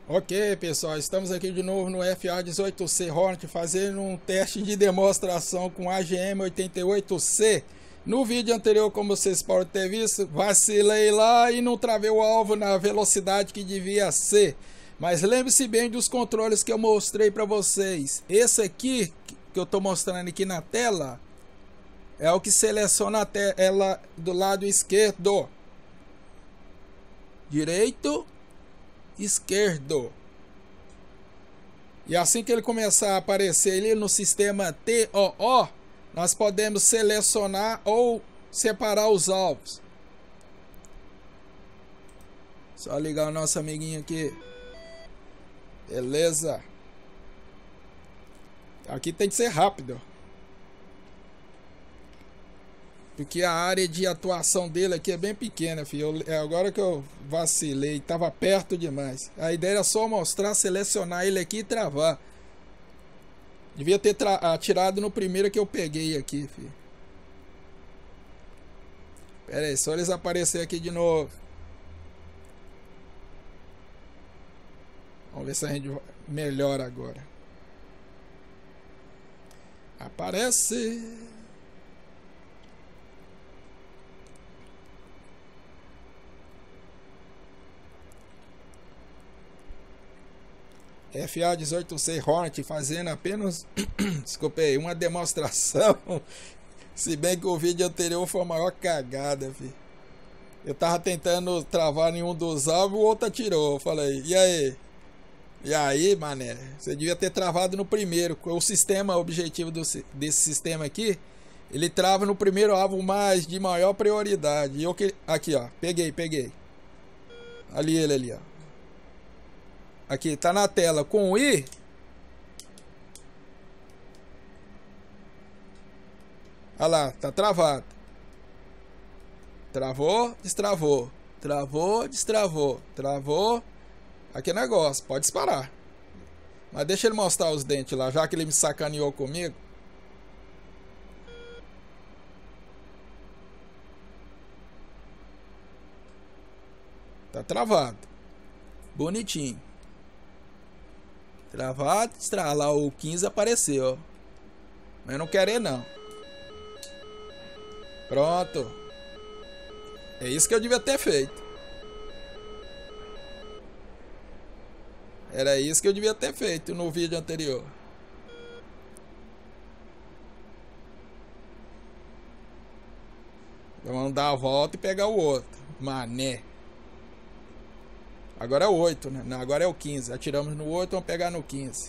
Ok, pessoal, estamos aqui de novo no FA-18C Hornet fazendo um teste de demonstração com AGM-88C. No vídeo anterior, como vocês podem ter visto, vacilei lá e não travei o alvo na velocidade que devia ser. Mas lembre-se bem dos controles que eu mostrei para vocês. Esse aqui, que eu estou mostrando aqui na tela, é o que seleciona a tela do lado esquerdo. Direito, esquerdo. E assim que ele começar a aparecer ali no sistema TOO, nós podemos selecionar ou separar os alvos. Só ligar o nosso amiguinho aqui. Beleza. Aqui tem que ser rápido, porque a área de atuação dele aqui é bem pequena, filho. Agora que eu vacilei, tava perto demais. A ideia era só mostrar, selecionar ele aqui e travar. Devia ter atirado no primeiro que eu peguei aqui, filho. Pera aí, só eles aparecerem aqui de novo. Vamos ver se a gente melhora agora. Aparece. FA-18C Hornet fazendo apenas desculpa aí, uma demonstração. Se bem que o vídeo anterior foi a maior cagada, filho. Eu tava tentando travar nenhum dos alvos, o outro atirou. Eu falei, e aí? E aí, mané? Você devia ter travado no primeiro. O sistema, o objetivo desse sistema aqui, ele trava no primeiro alvo mais de maior prioridade. E eu aqui, ó, peguei. Ali ele ali, ó. Aqui, tá na tela com o I. Olha lá, tá travado. Travou, destravou. Travou, destravou. Travou. Aqui é negócio, pode disparar. Mas deixa ele mostrar os dentes lá, já que ele me sacaneou comigo. Tá travado. Bonitinho. Travado, estralar o 15 apareceu. Mas eu não quero não. Pronto. É isso que eu devia ter feito. Era isso que eu devia ter feito no vídeo anterior. Vamos dar a volta e pegar o outro. Mané. Agora é o 8, né? Não, agora é o 15. Atiramos no 8, vamos pegar no 15.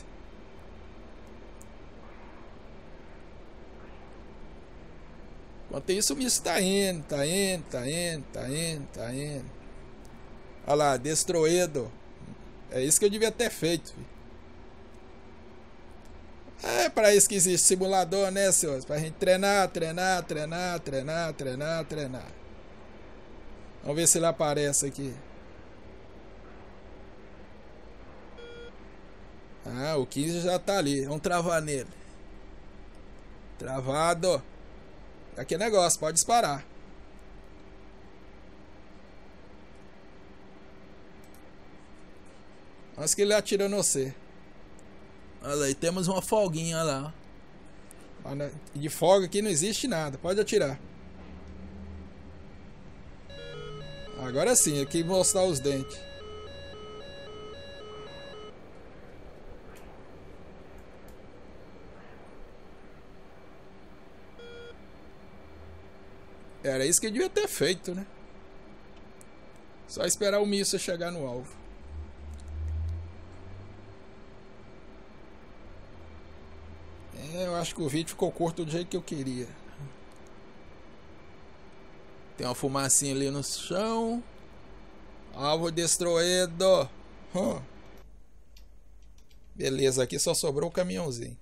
Enquanto isso, o misto tá indo. Olha lá, destruído. É isso que eu devia ter feito, filho. É para isso que existe simulador, né, senhores? Pra gente treinar. Vamos ver se ele aparece aqui. Ah, o 15 já tá ali. Vamos travar nele. Travado. Aqui é negócio, pode disparar. Antes que ele atira no você. Olha aí, temos uma folguinha lá. De folga aqui não existe nada, pode atirar. Agora sim, aqui mostrar os dentes. Era isso que eu devia ter feito, né? Só esperar o míssil chegar no alvo. Eu acho que o vídeo ficou curto do jeito que eu queria. Tem uma fumacinha ali no chão. Alvo destruído. Beleza, aqui só sobrou o caminhãozinho.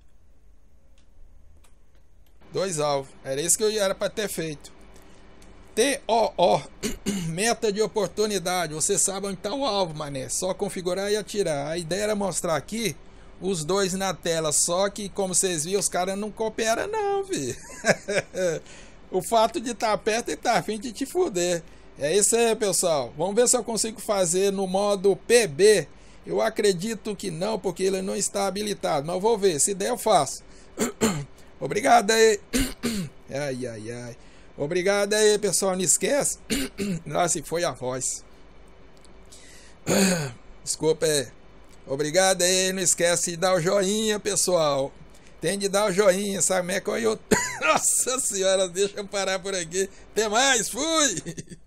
2 alvos. Era isso que eu era para ter feito. TOO. Meta de oportunidade. Você sabe onde está o alvo, mané. Só configurar e atirar. A ideia era mostrar aqui os dois na tela. Só que, como vocês viram, os caras não cooperam não, filho. O fato de estar perto e estar afim de te fuder. É isso aí, pessoal. Vamos ver se eu consigo fazer no modo PB. Eu acredito que não, porque ele não está habilitado. Mas eu vou ver. Se der, eu faço. Obrigado aí. Ai, ai, ai. Obrigado aí, pessoal. Não esquece. Lá se foi a voz. Desculpa aí. Obrigado aí. Não esquece de dar o joinha, pessoal. Tem de dar o joinha, sabe como é que eu... Nossa senhora, deixa eu parar por aqui. Até mais, fui!